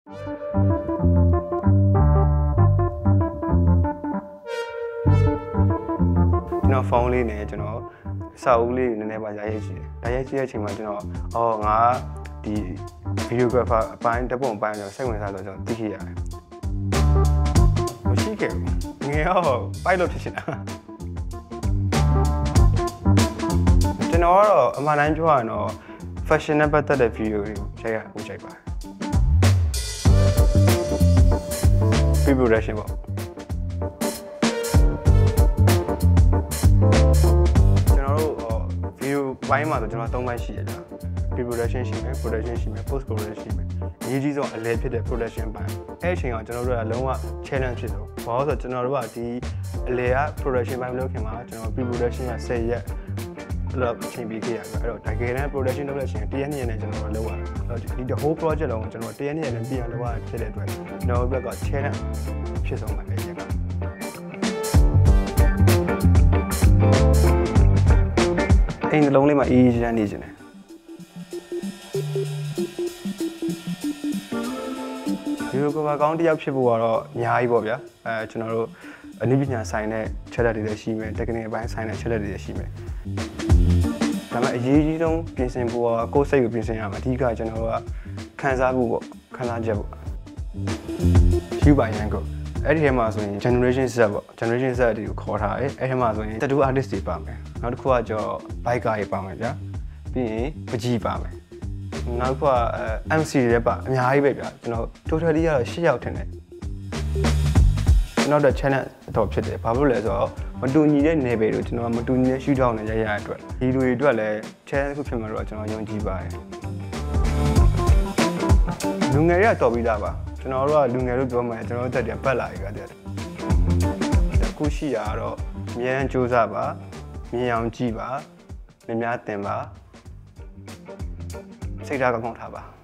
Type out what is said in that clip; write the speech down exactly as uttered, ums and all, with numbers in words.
ကျွန်တော်ဖုန်းလေးနဲ့ကျွန်တော်စာအုပ်လေးနည်းနည်းပါရရိုက်ကြည့်တယ်။ဒါရိုက်ကြည့်တဲ့အချိန်မှာကျွန်တော်အော်ငါဒီ videographer အပိုင်းတစ်ပုံအပိုင်းကျွန်တော်စိတ်ဝင်စားတော့ကျွန်တော်သိခဲ့ရတယ်။မရှိခဲ့ဘူး။ငယ်တော့ပိုက်လို့ဖြစ်နေတာ။ကျွန်တော်ကတော့အမှန်တိုင်းပြောရရင်တော့ fashion နဲ့ပတ်သက်တဲ့ video တွေကိုရိုက်ရဦးကြိုက်ပါတယ်။ pre-production ပေါ့။ပိုင်းမှာဆိုကျွန်တော်သုံးပိုင်းရှိရကြ pre-production ရှိမယ် production ရှိမယ် post production ရှိမယ်အရေးကြီးဆုံးအလဲဖြစ်တဲ့ production ပိုင်းအဲ့အချိန်ကကျွန်တော်တို့ကလုံးဝ challenge ဖြစ်ဆုံးဘာလို့ဆိုတော့ကျွန်တော်တို့ကဒီအလဲက production ပိုင်းမလုပ်ခင်မှာကျွန်တော် pre-production ကtenရက်လောက်အချိန်ပေးခဲ့ရတယ်အဲ့တော့တကယ်တမ်း production လုပ်တဲ့အချိန်တစ်ရက်နှစ်ရက်နဲ့ကျွန်တော်တို့လုပ်ရတယ်ဒီ the whole project လုံးကိုကျွန်တော်တစ်ရက်နှစ်ရက်နဲ့ပြင်လုပ်ရဖြစ်တဲ့အတွက်ကျွန်တော်တို့ဘက်က challenge ဖြစ်ဆုံးပါလေရက်ကအိမ်နှလုံးလေးမှာအေးအေးချမ်းချမ်းနေခြင်းတယ်ဒီလိုကဘာကောင်းတယောက်ဖြစ်ဖို့ကတော့အများကြီးပေါ့ဗျာအဲကျွန်တော်တို့အနည်းပညာဆိုင်တဲ့ချက်လက်တွေလည်းရှိမယ် technical အပိုင်းဆိုင်တဲ့ချက်လက်တွေလည်းရှိမယ်ဒါပေမဲ့အရေးကြီးဆုံးပြင်ဆင်ဖို့ကကိုယ်စိတ်ကိုပြင်ဆင်ရမှာအဓိကကျွန်တော်တို့ကခံစားဖို့ပေါ့ခံစားချက်ပေါ့ Kywjii Yangoodsအဲ့ဒီထဲမှာဆိုရင် generation set ပေါ့ generation set တွေကိုခေါ်ထားတယ်အဲ့ဒီထဲမှာဆိုရင် tattoo artist တွေပါမယ်နောက်တစ်ခုကကျော် biker တွေပါမယ်ဗျာပြီးရင်ပကြီးပါမယ်နောက်တစ်ခုက M C တွေလည်းပါအများကြီးပဲဗျာကျွန်တော် totally ကတော့eightယောက်ထင်တယ်ကျွန်တော်တို့ channel တော့ဖြစ်တယ်ဘာလို့လဲဆိုတော့မတူညီတဲ့ level တွေကျွန်တော်မတူညီတဲ့ shoot down နဲ့ရိုက်ရတဲ့အတွက်ဒီလူတွေအတွက်လည်း channel တစ်ခုဖြစ်မှာတော့ကျွန်တော်ယုံကြည်ပါတယ်လူငယ်တွေကတော်ပြီးသားပါကျွန်တော်တို့ကလူငယ်လို့ပြောမှကျွန်တော်တို့တက်တယ်ပတ်လာပြီဗျာတဲ့အခုရှိတာကတော့အများကြီးစူးစမ်းပါမြင်အောင်ကြည့်ပါများများသင်ပါစိတ်ဓာတ်ကောင်းကောင်းထားပါ